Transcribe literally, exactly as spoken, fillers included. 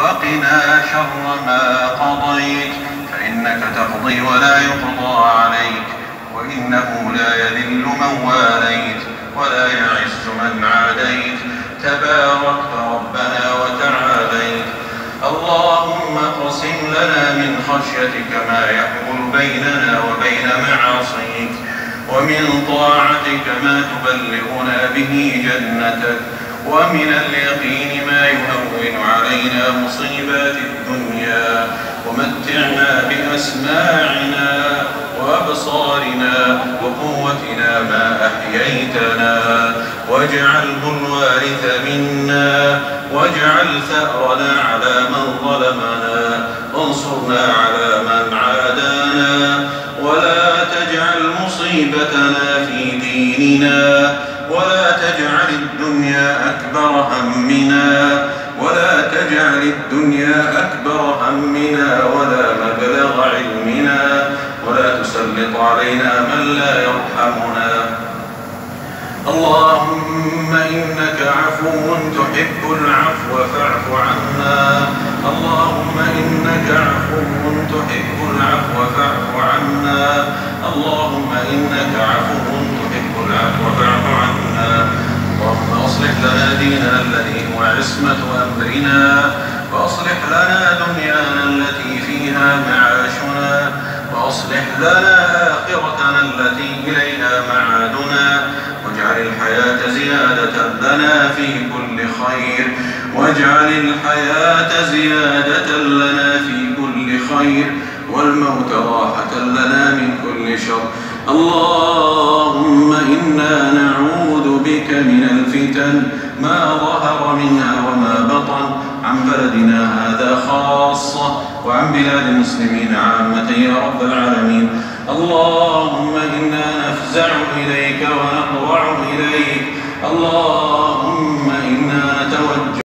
وقنا شر ما قضيت، فإنك تقضي ولا يقضى عليك، وإنه لا يذل من واليت ولا يعز من عاديت، تباركت ربنا وتعاليت. اللهم اقسم لنا من خشيتك ما يحول بيننا وبين معاصيك، ومن طاعتك ما تبلغنا به جنتك، ومن اليقين ما يهون علينا مصيبات الدنيا، ومتعنا بأسماعنا وأبصارنا وقوتنا ما أحييتنا، واجعله الوارث منا، واجعل ثأرنا على من ظلمنا، وانصرنا على من عادانا، ولا تجعل مصيبتنا في ديننا، ولا تجعل الدنيا أكبر همنا، ولا تجعل الدنيا أكبر همنا ولا مبلغ علمنا، ولا تسلط علينا من لا يرحمنا. اللهم إنك عفو تحب العفو فاعف عنا. اللهم إنك عفو تحب العفو فاعف عنا. اللهم إنك عفو تحب العفو فاعف عنا. اللهم أصلح لنا ديننا الذي هو عصمة أمرنا، وأصلح لنا دنيانا التي فيها معاشنا، وأصلح لنا آخرتنا التي إليها معادنا، واجعل الحياة زيادة لنا في كل خير، واجعل الحياة زيادة لنا في كل خير، والموت راحة لنا من كل شر. اللهم إنا نعوذ بك من الفتن ما ظهر منها وما بطن، عن بلدنا هذا خاصة وعن بلاد المسلمين عامة يا رب العالمين. اللهم إنا نفزع إليك ونقرع إليك. اللهم